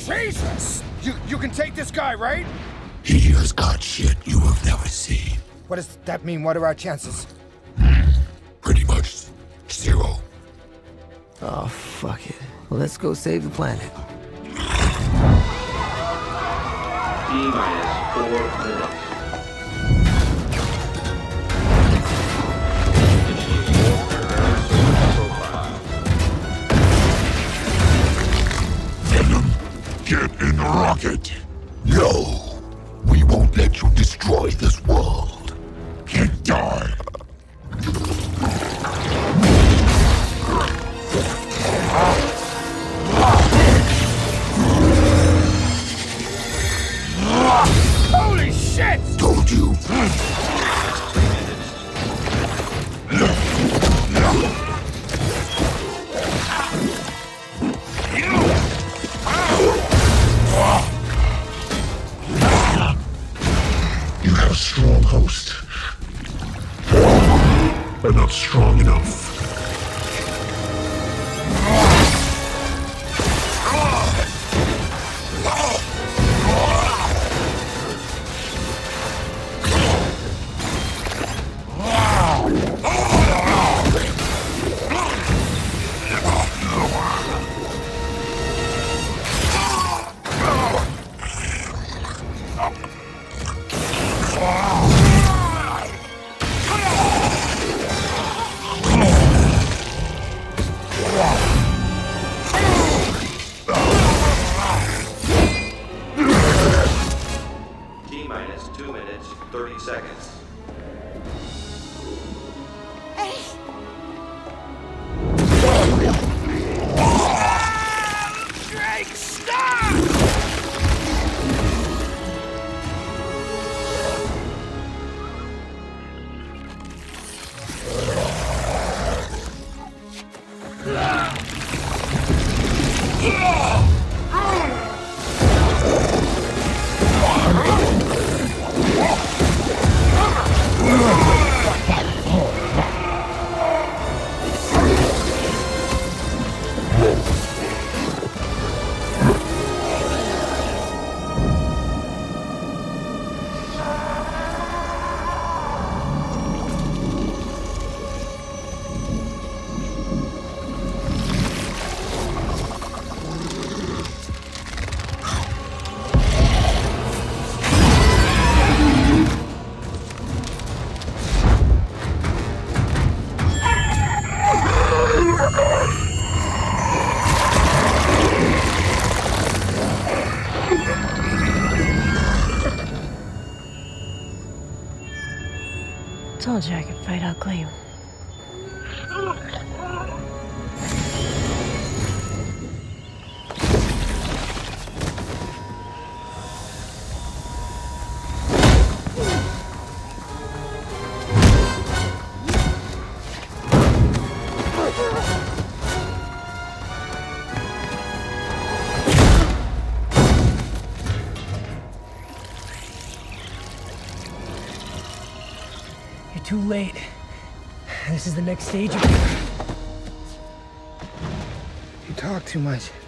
Jesus! You can take this guy, right? He has got shit you have never seen. What does that mean? What are our chances? Pretty much 0. Oh, fuck it. Let's go save the planet. T-minus 4 minutes. Venom, get in the rocket. No, we won't let you destroy this world. Can die. Holy shit! Told you. You have a strong host. But not strong enough. T-minus 2 minutes, 30 seconds. Drake, stop! Told you I could fight ugly. You're too late. This is the next stage of... You talk too much.